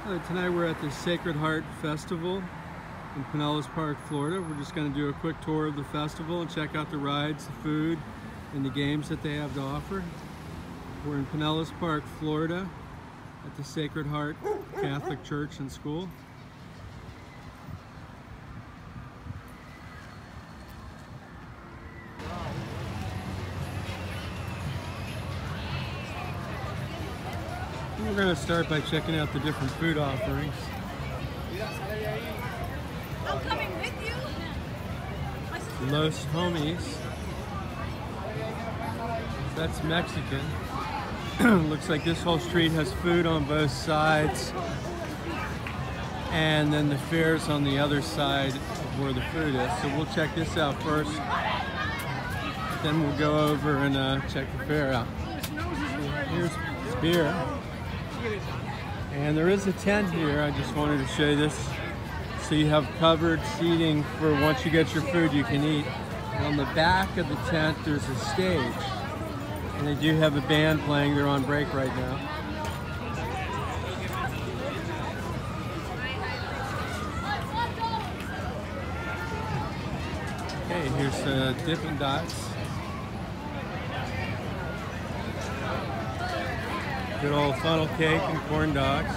Tonight we're at the Sacred Heart Festival in Pinellas Park, Florida. We're just going to do a quick tour of the festival and check out the rides, the food, and the games that they have to offer. We're in Pinellas Park, Florida at the Sacred Heart Catholic Church and School. We're going to start by checking out the different food offerings. I'm coming with you. Los Homies. That's Mexican. Looks like this whole street has food on both sides. And then the fair's on the other side of where the food is. So we'll check this out first. Then we'll go over and check the fair out. Here's beer. And there is a tent here. I just wanted to show you this. So you have covered seating for once you get your food you can eat. And on the back of the tent there's a stage. And they do have a band playing. They're on break right now. Okay, here's Dippin' Dots. Good old funnel cake and corn dogs.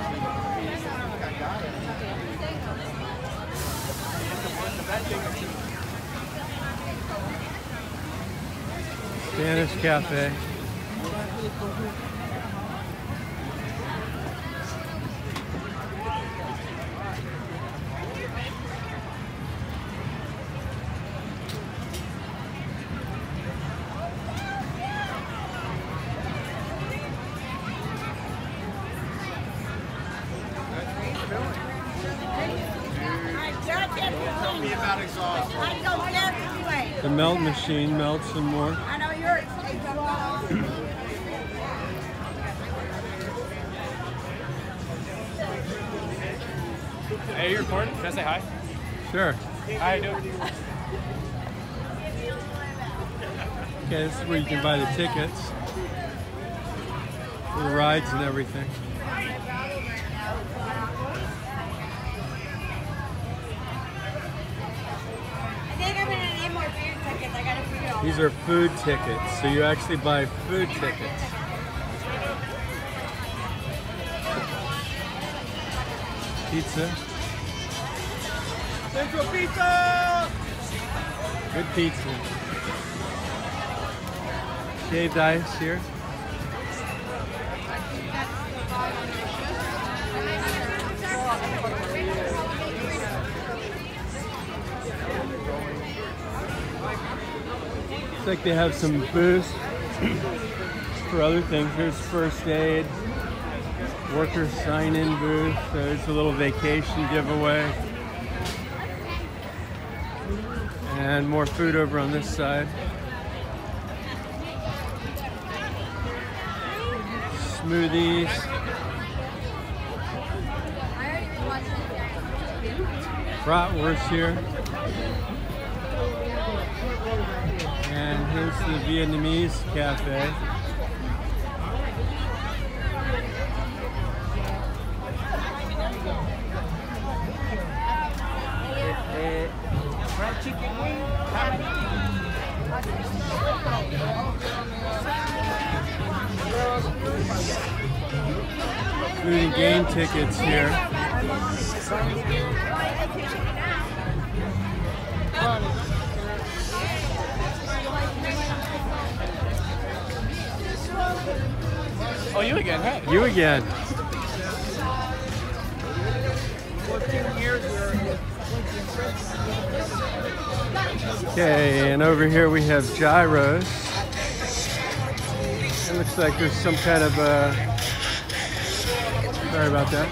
Spanish Cafe. Tell me about exhaust. I go every way. The melt machine melts some more. I know yours. Hey, you're recording? Can I say hi? Sure. How you doing? Okay, this is where you can buy the tickets for the rides and everything. These are food tickets, so you actually buy food tickets. Pizza. Central Pizza! Good pizza. Shaved ice here. Looks like they have some booths for other things. Here's first aid, worker sign-in booth. There's a little vacation giveaway. And more food over on this side. Smoothies. Bratwurst here. And here's the Vietnamese cafe. Fried chicken wing? Food and game tickets here. Oh, you again, huh? You again. 14 years. Okay, and over here we have gyros. It looks like there's some kind of sorry about that.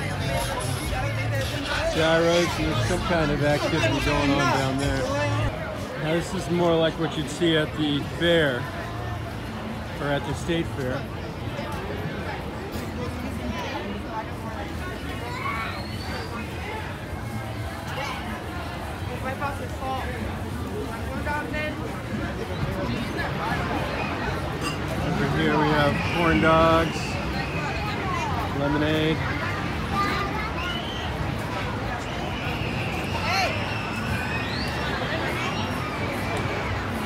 Gyros, and there's some kind of activity going on down there. Now this is more like what you'd see at the fair, or at the state fair. Over here we have corn dogs, lemonade.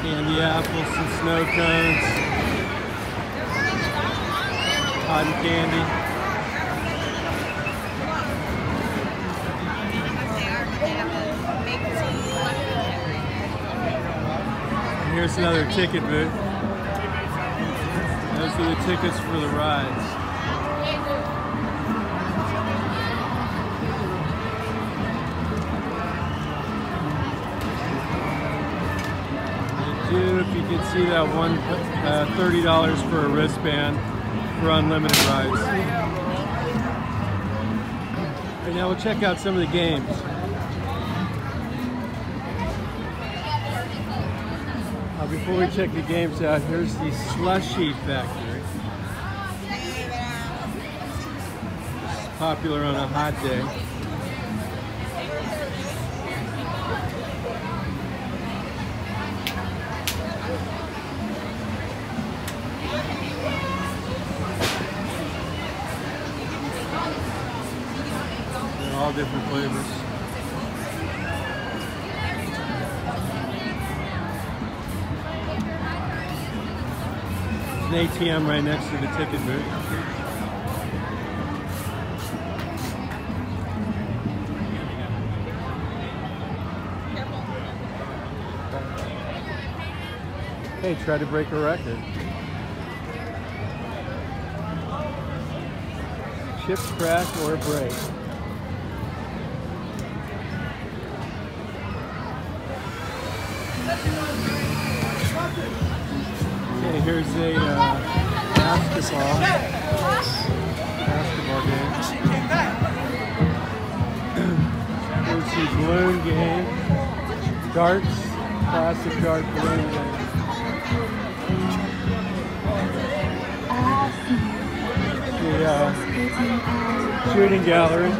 Candy apples and snow cones. Cotton candy. And here's another ticket booth. Those are the tickets for the rides. If you can see that one, $30 for a wristband for unlimited rides. And now we'll check out some of the games. Before we check the games out, here's the Slushy Factory. It's popular on a hot day. All different flavors. There's an ATM right next to the ticket booth. Hey, try to break a record. Chips crack or break. Okay, here's a basketball game. Here's the balloon game. Darts, classic dart balloon game. The shooting gallery.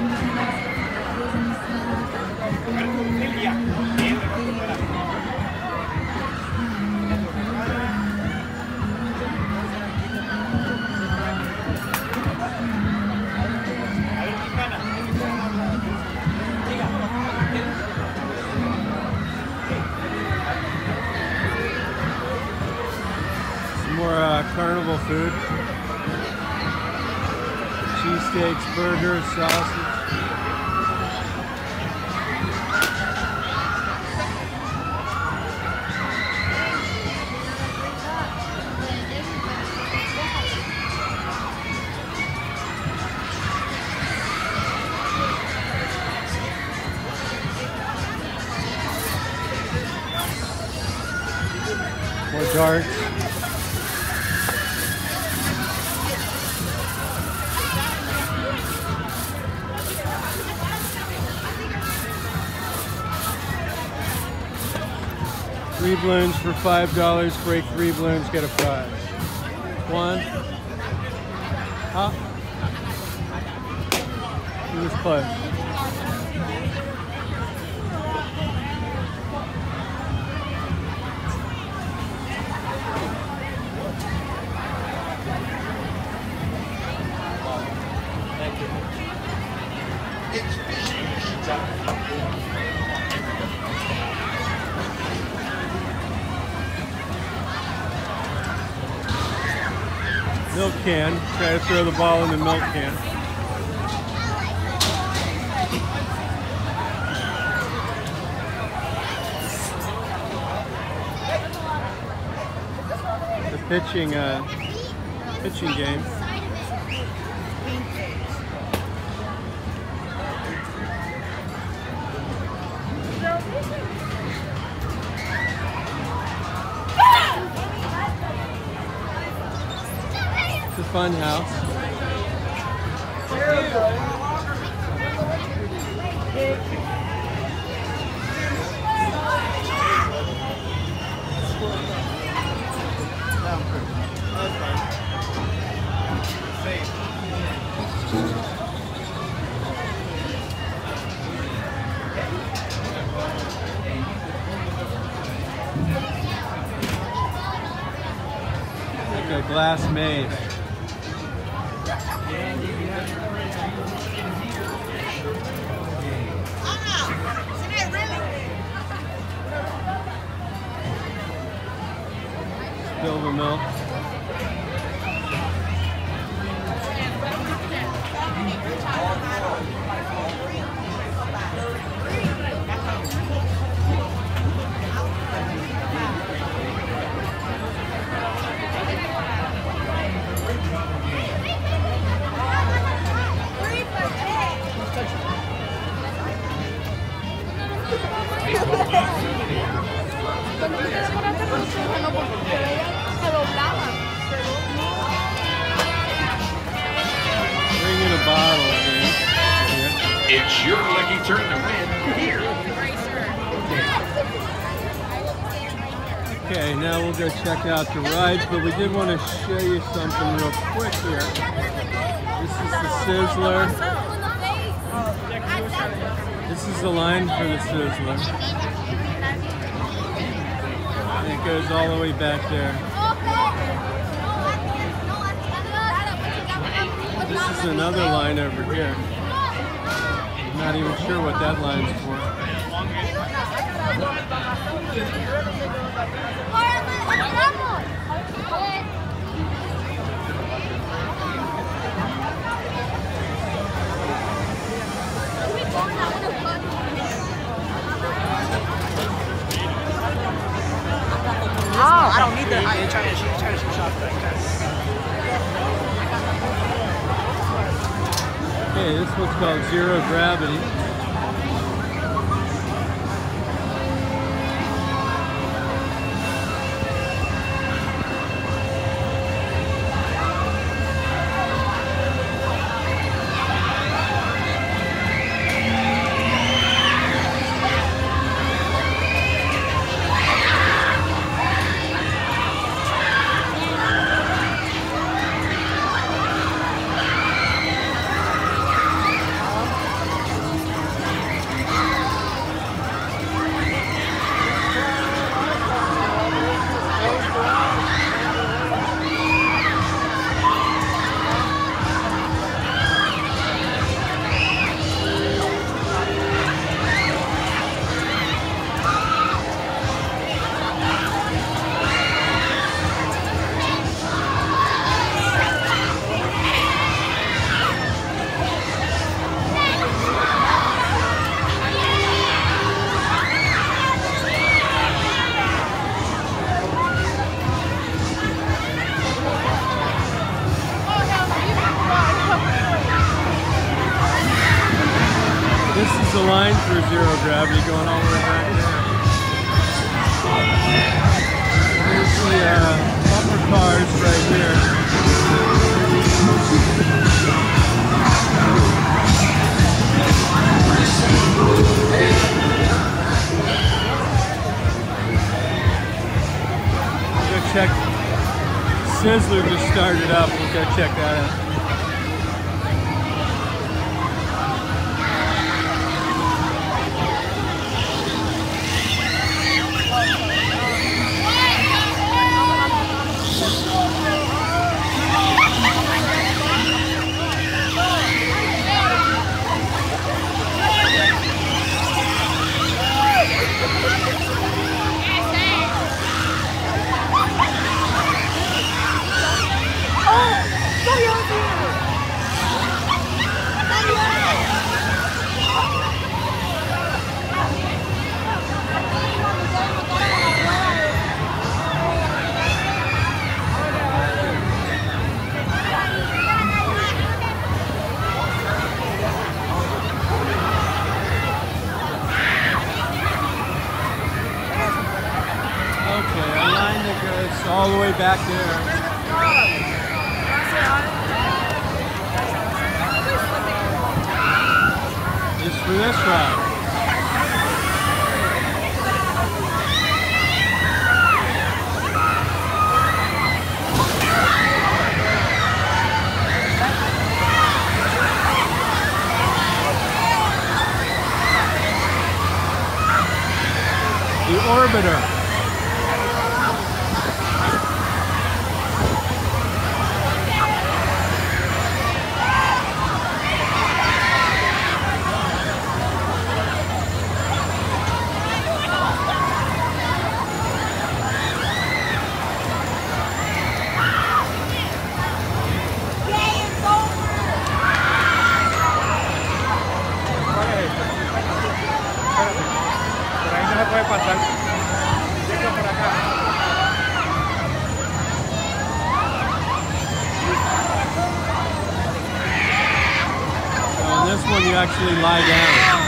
More Carnival food. Cheesesteaks, burgers, sausage. More darts. Three balloons for $5. Break 3 balloons, get a prize. One. Hop. Do this play. Milk can. Try to throw the ball in the milk can. The pitching game. The fun house. Like a glass maze. diesel mill. Bring in a bottle, okay? It's your lucky turn to win here. Okay, now we'll go check out the rides, but we did want to show you something real quick here. This is the Sizzler. This is the line for the Sizzler. And it goes all the way back there. This is another line over here. I'm not even sure what that line's for. Oh, I don't need that. You're trying to shoot shots back Okay, this one's called Zero Gravity. This is the line for Zero Gravity going all the way back there. Here's the bumper cars right here. We'll go check. Sizzler just started up. We'll go check that out. All the way back there. Just for this ride. The Orbiter. one you actually lie down.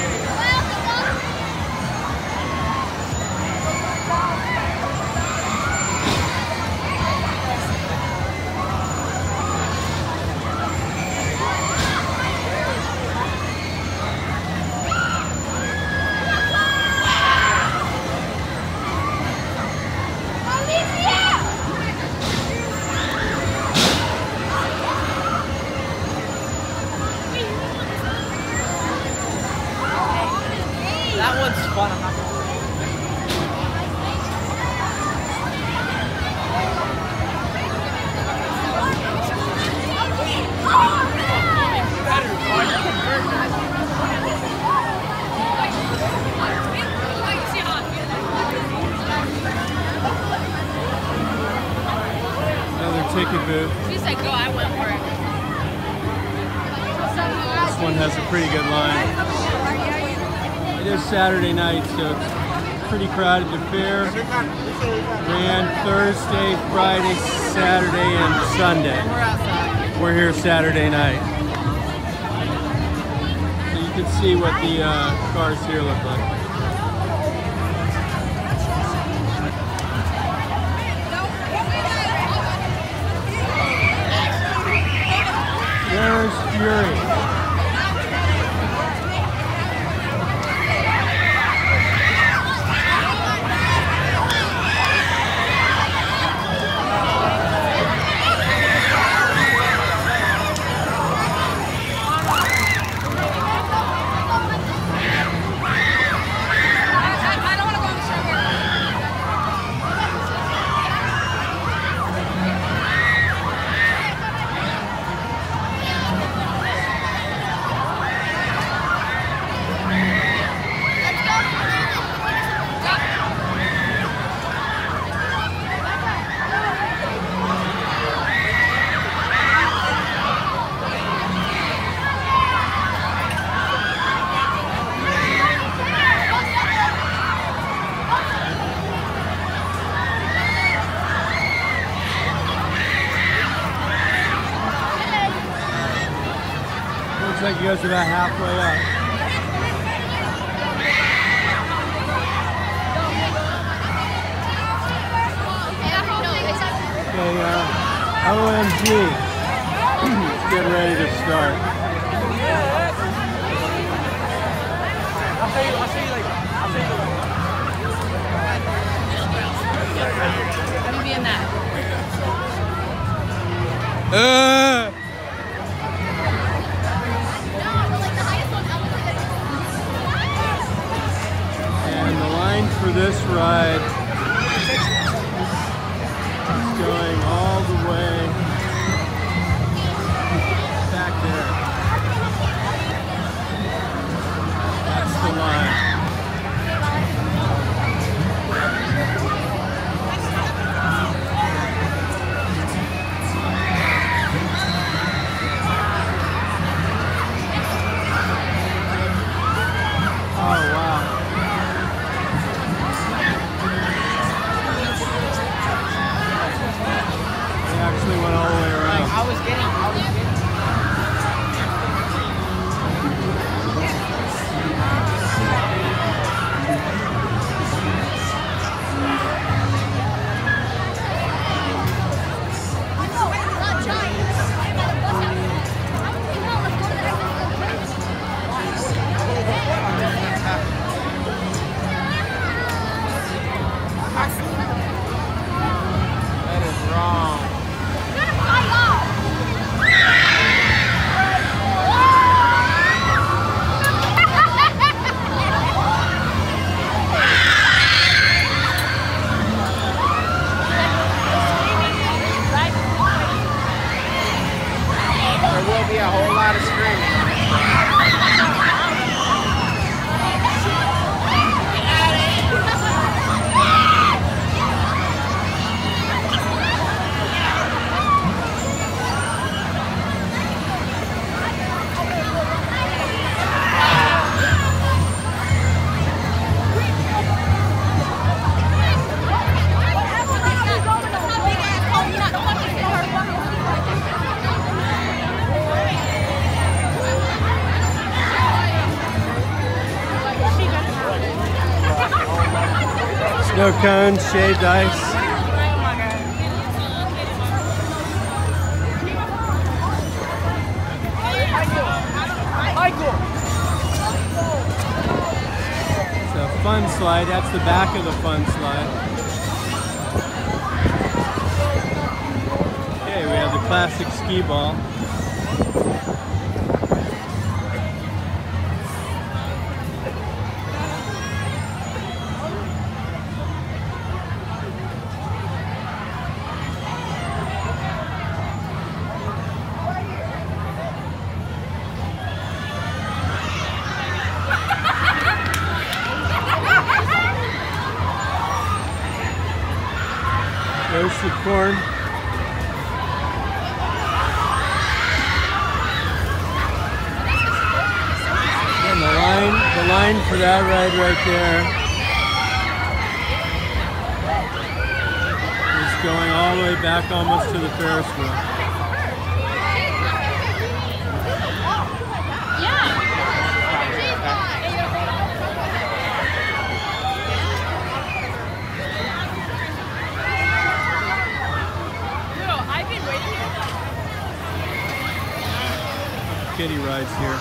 That one's fun. I'm not gonna Another ticket booth. She said go, I went for it. This one has a pretty good line. It is Saturday night, so it's pretty crowded. The fair ran Thursday, Friday, Saturday, and Sunday. We're here Saturday night. So you can see what the cars here look like. There's Fury. Looks like he goes about halfway up. Okay, OMG. Let's get ready to start. I'll show you later. Let me be in that. And the line for this ride is going all the way back there. That's the line. A whole lot of screaming. No cones, shaved ice. It's a fun slide. That's the back of the fun slide. Okay, we have the classic ski ball. Roasted corn. And the line for that ride right there is going all the way back almost to the Ferris wheel. Kitty rides here.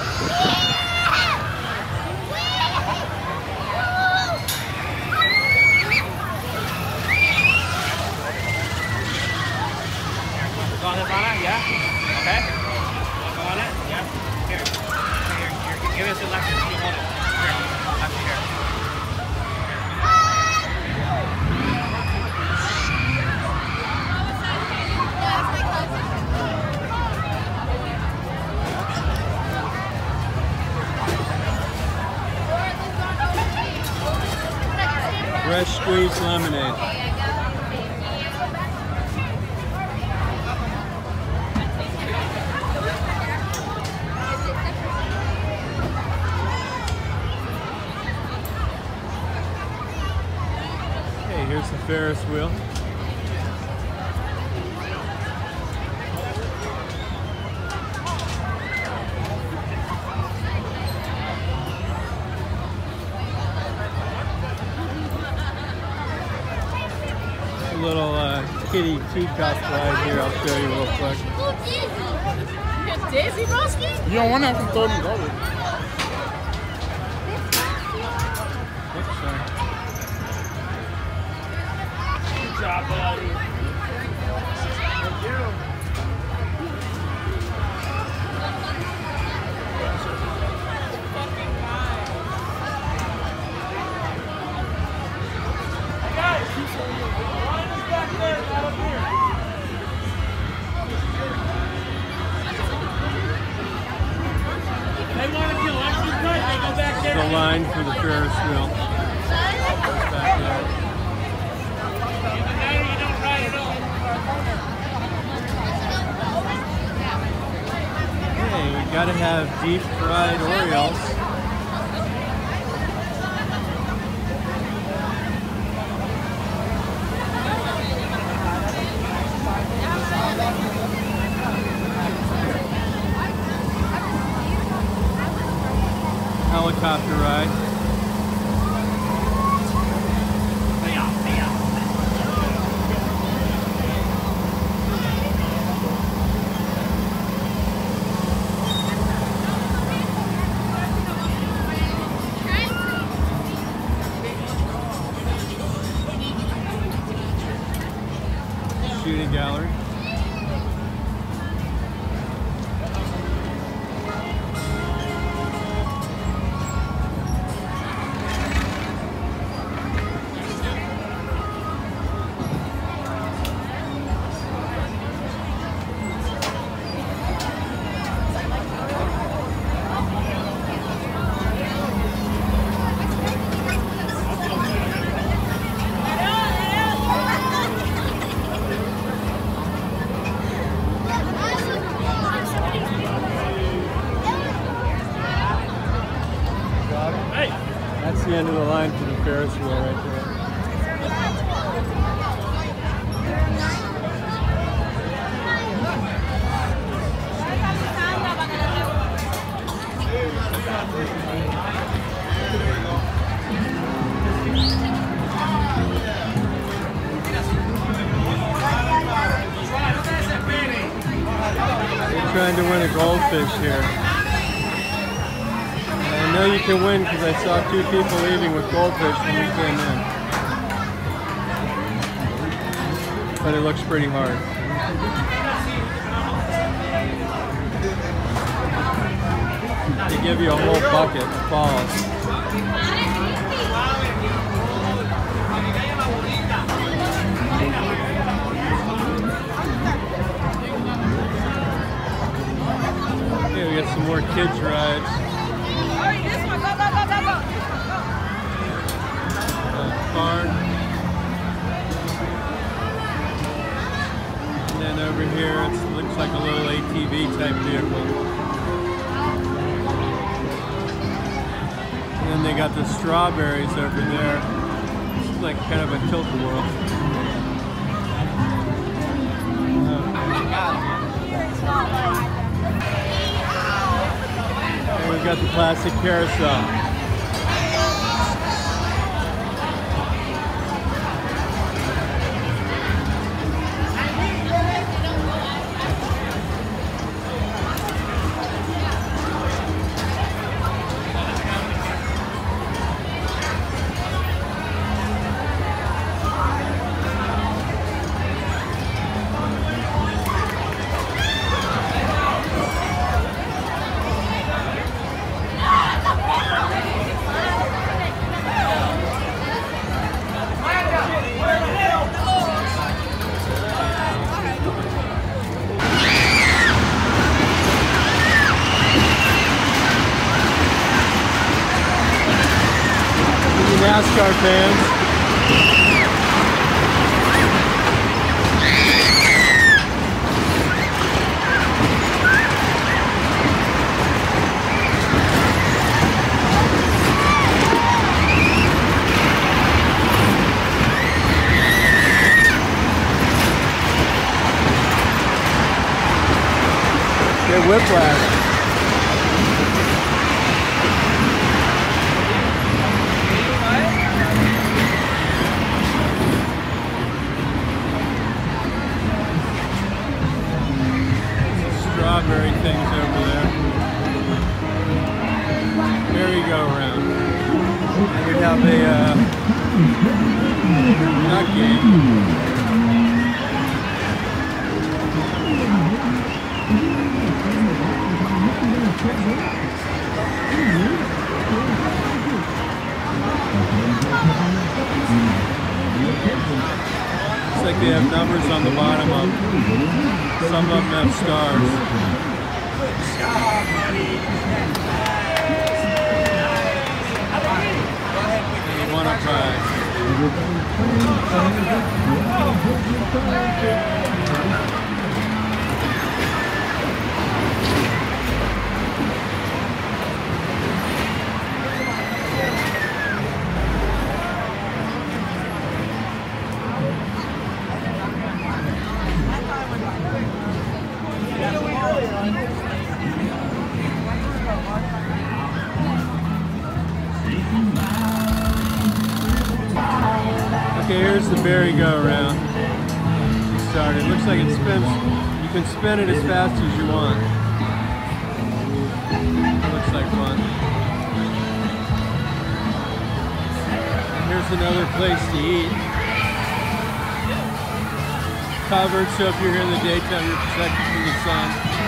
Yeah? Okay? On it? Yeah? Here. Give us a left. You hold it. Here. Left here. Fresh squeezed lemonade. Okay, here's the Ferris wheel. Little kitty teacup ride here. I'll show you real quick. Daisy Broski? You don't want that from $30. Oops, sorry. Good job, buddy. Thank you. The line for the Ferris wheel. Back there. Okay, we gotta have deep fried Orioles. Helicopter ride. Shooting gallery. That's the end of the line for the Ferris wheel right there. to win a goldfish here. And I know you can win because I saw 2 people leaving with goldfish when we came in. But it looks pretty hard. They give you a whole bucket of balls. Okay, we got some more kids rides. Barn. And then over here, it looks like a little ATV type vehicle. And then they got the strawberries over there. This is like kind of a tilt-a-whirl. And we've got the classic carousel. NASCAR fans. Get whiplash. Strawberry things over there. Merry-go-round. And we have a nut game. Looks like they have numbers on the bottom of them. Some of them have stars. You won a prize. Okay, here's the merry-go-round. Started. Looks like it spins. You can spin it as fast as you want. Looks like fun. Here's another place to eat. Covered, so if you're here in the daytime, you're protected from the sun.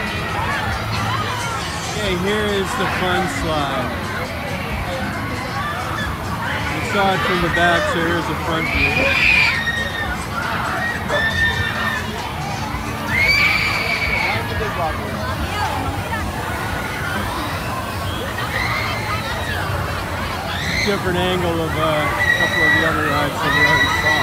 Okay, here is the fun slide. Saw it from the back, so here's the front view. Different angle of a couple of the other rides that we already saw.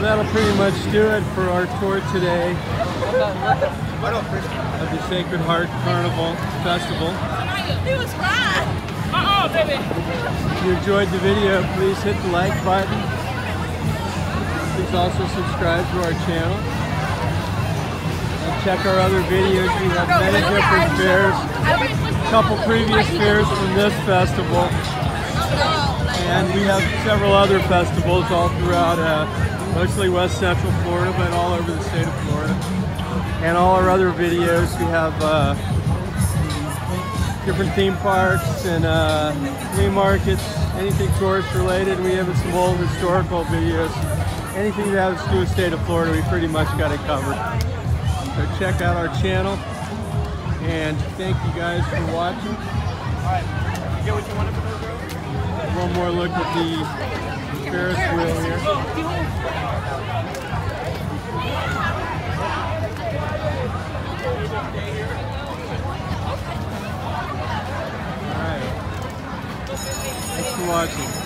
that'll pretty much do it for our tour today of the Sacred Heart Carnival Festival. If you enjoyed the video, please hit the like button. Please also subscribe to our channel. And check our other videos. We have many different fairs. A couple previous fairs from this festival. And we have several other festivals all throughout, mostly West Central Florida, but all over the state of Florida. And all our other videos, we have different theme parks and flea markets, anything tourist related. We have some old historical videos. Anything that has to do with the state of Florida, we pretty much got it covered. So check out our channel, and thank you guys for watching. Alright, you get what you wanted for those girls? One more look at the Ferris wheel here. Alright. Thanks for watching.